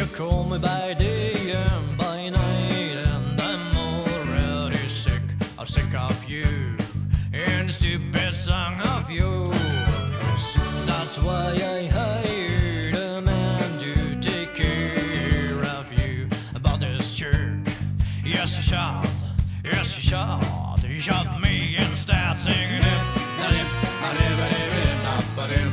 You call me by day and by night, and I'm already sick of you and the stupid song of yours. That's why I hired a man to take care of you. About this jerk, yes he shot, yes he shot me instead, singing it.